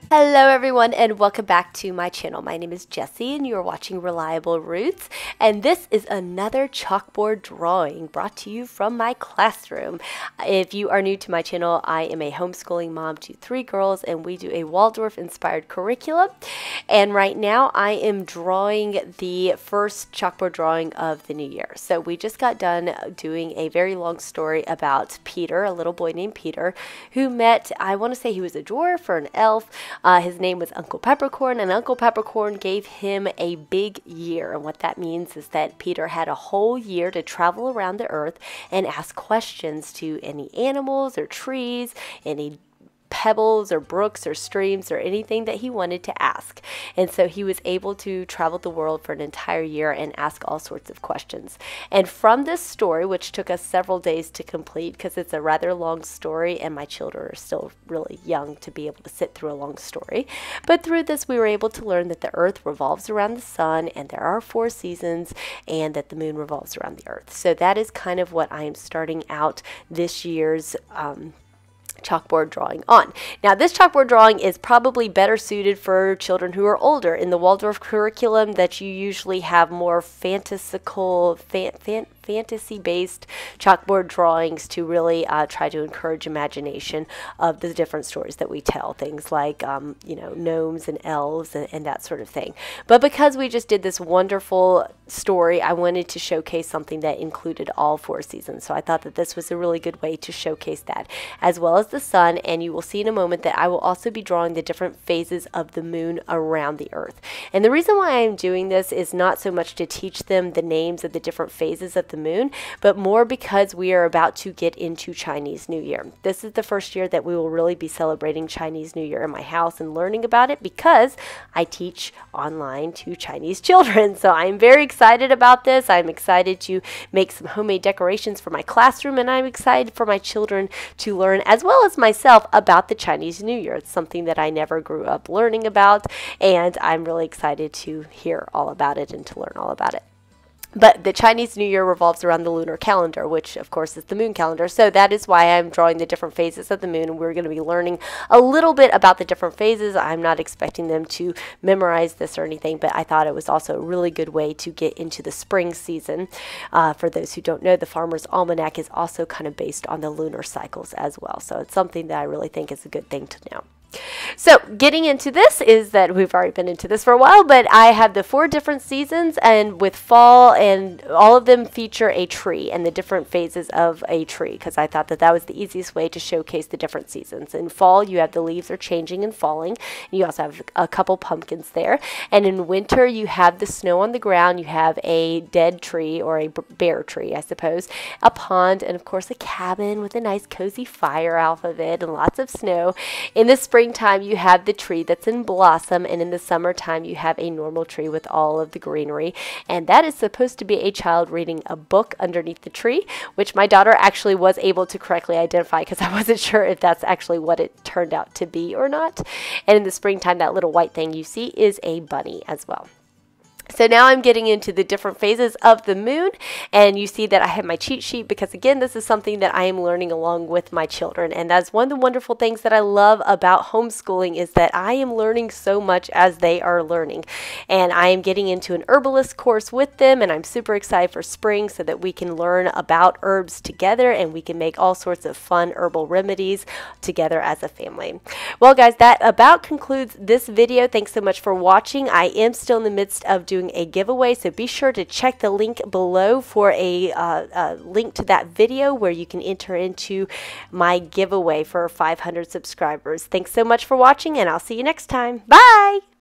Hello everyone and welcome back to my channel. My name is Jessie and you are watching Reliable Roots, and this is another chalkboard drawing brought to you from my classroom. If you are new to my channel, I am a homeschooling mom to 3 girls and we do a Waldorf-inspired curriculum, and right now I am drawing the first chalkboard drawing of the new year. So we just got done doing a very long story about Peter, a little boy named Peter, who met, I want to say he was a dwarf or an elf. His name was Uncle Peppercorn, and Uncle Peppercorn gave him a big year. And what that means is that Peter had a whole year to travel around the earth and ask questions to any animals or trees, any pebbles or brooks or streams or anything that he wanted to ask. And so he was able to travel the world for an entire year and ask all sorts of questions. And from this story, which took us several days to complete because it's a rather long story and my children are still really young to be able to sit through a long story, but through this we were able to learn that the earth revolves around the sun and there are 4 seasons and that the moon revolves around the earth. So that is kind of what I am starting out this year's chalkboard drawing on. Now this chalkboard drawing is probably better suited for children who are older. In the Waldorf curriculum that you usually have more fantastical, fantasy-based chalkboard drawings to really try to encourage imagination of the different stories that we tell. Things like, gnomes and elves and that sort of thing. But because we just did this wonderful story, I wanted to showcase something that included all 4 seasons. So I thought that this was a really good way to showcase that, as well as the sun. And you will see in a moment that I will also be drawing the different phases of the moon around the earth. And the reason why I'm doing this is not so much to teach them the names of the different phases of the moon, but more because we are about to get into Chinese New Year. This is the first year that we will really be celebrating Chinese New Year in my house and learning about it because I teach online to Chinese children. So I'm very excited about this. I'm excited to make some homemade decorations for my classroom, and I'm excited for my children to learn, as well as myself, about the Chinese New Year. It's something that I never grew up learning about, and I'm really excited to hear all about it and to learn all about it. But the Chinese New Year revolves around the lunar calendar, which of course is the moon calendar. So that is why I'm drawing the different phases of the moon, and we're going to be learning a little bit about the different phases. I'm not expecting them to memorize this or anything, but I thought it was also a really good way to get into the spring season. For those who don't know, the Farmer's Almanac is also kind of based on the lunar cycles as well. So it's something that I really think is a good thing to know. So getting into this is that we've already been into this for a while, but I have the 4 different seasons, and with fall, and all of them feature a tree and the different phases of a tree, because I thought that that was the easiest way to showcase the different seasons. In fall, you have the leaves are changing and falling. You also have a couple pumpkins there. And in winter, you have the snow on the ground. You have a dead tree, or a bare tree, I suppose, a pond, and of course a cabin with a nice cozy fire off of it and lots of snow. In the springtime, you have the tree that's in blossom, and in the summertime you have a normal tree with all of the greenery, and that is supposed to be a child reading a book underneath the tree, which my daughter actually was able to correctly identify because I wasn't sure if that's actually what it turned out to be or not. And in the springtime, that little white thing you see is a bunny as well. So now I'm getting into the different phases of the moon, and you see that I have my cheat sheet because, again, this is something that I am learning along with my children, and that's one of the wonderful things that I love about homeschooling is that I am learning so much as they are learning. And I am getting into an herbalist course with them, and I'm super excited for spring so that we can learn about herbs together and we can make all sorts of fun herbal remedies together as a family. Well, guys, that about concludes this video. Thanks so much for watching. I am still in the midst of doing a giveaway, so be sure to check the link below for a link to that video where you can enter into my giveaway for 500 subscribers. Thanks so much for watching, and I'll see you next time. Bye!